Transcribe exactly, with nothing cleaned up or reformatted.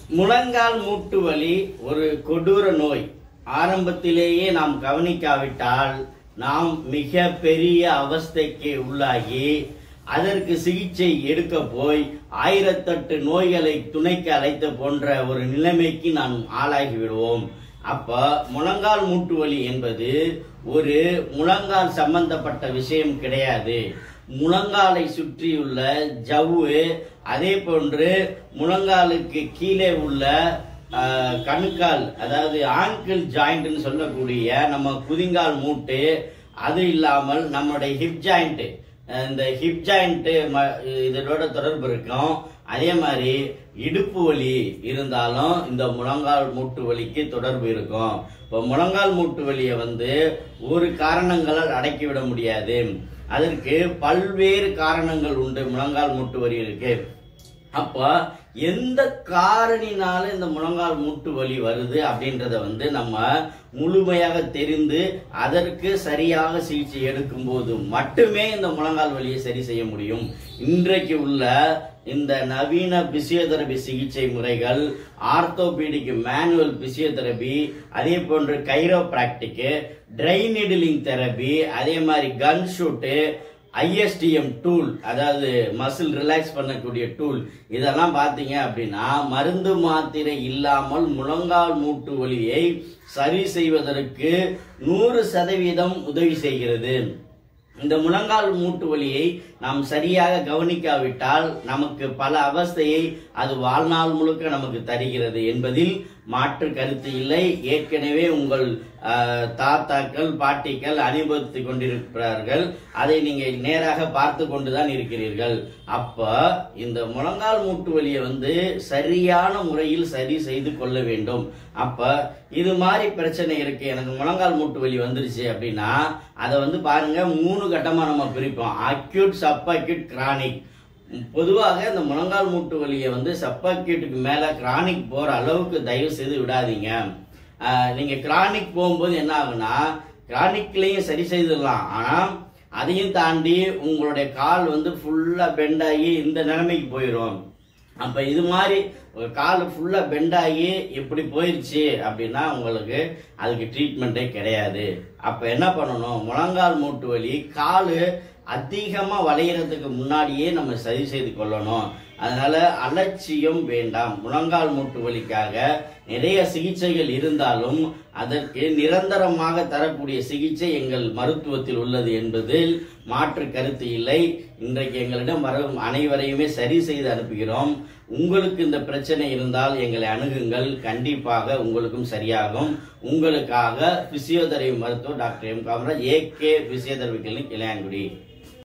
முழங்கால் மூட்டு வலி ஒரு கொடூர நோய். ஆரம்பத்திலேயே நாம் கவனிக்காவிட்டால் நாம் மிக பெரிய அவஸ்தைக்கு உள்ளாகி அதற்கு சிகிச்சை எடுக்க போய் ஆயிரத்தெட்டு நோய்களை துணைக்கு அழைத்த போன்ற ஒரு நிலைமைக்கு நாம் ஆளாகி விடுவோம். அப்ப முழங்கால் மூட்டு வலி என்பது ஒரு முழங்கால் சம்பந்தப்பட்ட விஷயம் கிடையாது. முழங்காலை சுற்றியுள்ள ஜவ்வு, அதே போன்று முழங்காலுக்கு கீழே உள்ள கணுக்கால், அதாவது ஆங்கிள் ஜாயிண்ட் சொல்லக்கூடிய நம்ம குதிங்கால் மூட்டு, அது இல்லாமல் நம்முடைய ஹிப் ஜாயிண்ட், இந்த ஹிப் ஜாயிண்ட் இதோட தொடர்பு இருக்கும். அதே மாதிரி இடுப்பு வலி இருந்தாலும் இந்த முழங்கால் மூட்டு வலிக்கு தொடர்பு இருக்கும். இப்போ முழங்கால் மூட்டு வலியை வந்து ஒரு காரணங்களால் அடக்கிவிட முடியாது. அதற்கு பல்வேறு காரணங்கள் உண்டு முழங்கால் மூட்டு வலி இருக்கு. அப்ப எந்த காரணினால இந்த முழங்கால் மூட்டு வலி வருது அப்படின்றத வந்து நம்ம முழுமையாக தெரிந்து அதற்கு சரியாக சிகிச்சை எடுக்கும் போது மட்டுமே இந்த முழங்கால் வலியை சரி செய்ய முடியும். இன்றைக்கு உள்ள இந்த நவீன பிசியோதெரபி சிகிச்சை முறைகள், ஆர்த்தோபீடிக் மேனுவல் பிசியோதெரபி, அதே போன்று கைரோப்ராக்டிக், ட்ரை நீடிலிங் தெரபி, அதே மாதிரி gun shoot, I S T M tool, அதாவது மசில் ரிலாக்ஸ் பண்ணக்கூடிய டூல், இதெல்லாம் பாத்தீங்க அப்படின்னா மருந்து மாத்திரை இல்லாமல் முழங்கால் மூட்டு வலியை சரி செய்வதற்கு நூறு சதவீதம் உதவி செய்கிறது. இந்த முழங்கால் மூட்டு வலியை நாம் சரியாக கவனிக்காவிட்டால் நமக்கு பல அவஸ்தையை அது வாழ்நாள் முழுக்க நமக்கு தருகிறது என்பதில் மாற்று கருத்து இல்லை. ஏற்கனவே உங்கள் தாத்தாக்கள் பாட்டிகள் அனுபவித்து கொண்டிருக்கிறார்கள். அதை நீங்க நேராக பார்த்து கொண்டுதான் இருக்கிறீர்கள். அப்ப இந்த முழங்கால் மூட்டு வலியை வந்து சரியான முறையில் சரி செய்து கொள்ள வேண்டும். அப்ப இது மாதிரி பிரச்சனை இருக்கு, எனக்கு முழங்கால் மூட்டு வலி வந்துருச்சு அப்படின்னா அதை வந்து பாருங்க, மூணு கட்டமா நம்ம பிரிப்போம். Acute, subacute, chronic. பொதுவாக இந்த முழங்கால் மூட்டு வலியை வந்து சப் அக்யூட்டுக்கு மேல கிரானிக் போற அளவுக்கு தயவு செய்து விடாதீங்க. நீங்க கிரானிக் போகும்போது என்ன ஆகுனா, கிரானிக்லயும் சரி செய்திடலாம், ஆனா அதையும் தாண்டி உங்களுடைய கால் வந்து ஃபுல்லா பெண்ட் ஆகி இந்த நிலைமைக்கு போயிடும். அப்ப இது மாதிரி கால் ஃபுல்லா பெண்ட் ஆகி இப்படி போயிருச்சு அப்படின்னா உங்களுக்கு அதுக்கு ட்ரீட்மெண்ட்டே கிடையாது. அப்ப என்ன பண்ணணும், முழங்கால் மூட்டு வலி காலு அதிகமா வளையறதுக்கு முன்னாடியே நம்ம சரி செய்து கொள்ளணும். அதனால அலட்சியம் வேண்டாம். முழங்கால் மூட்டு வலிக்காக நிறைய சிகிச்சைகள் இருந்தாலும் அதற்கு நிரந்தரமாக தரக்கூடிய சிகிச்சை எங்கள் மருத்துவத்தில் உள்ளது என்பதில் மாற்று கருத்து இல்லை. இன்றைக்கு எங்களிடம் வரும் அனைவரையுமே சரி செய்து அனுப்புகிறோம். உங்களுக்கு இந்த பிரச்சனை இருந்தால் எங்களை அணுகுங்கள், கண்டிப்பாக உங்களுக்கும் சரியாகும். உங்களுக்காக பிசியோதெரபி மருத்துவர் doctor M Kamaraj, A K physiotherapy clinic, Ilayangudi.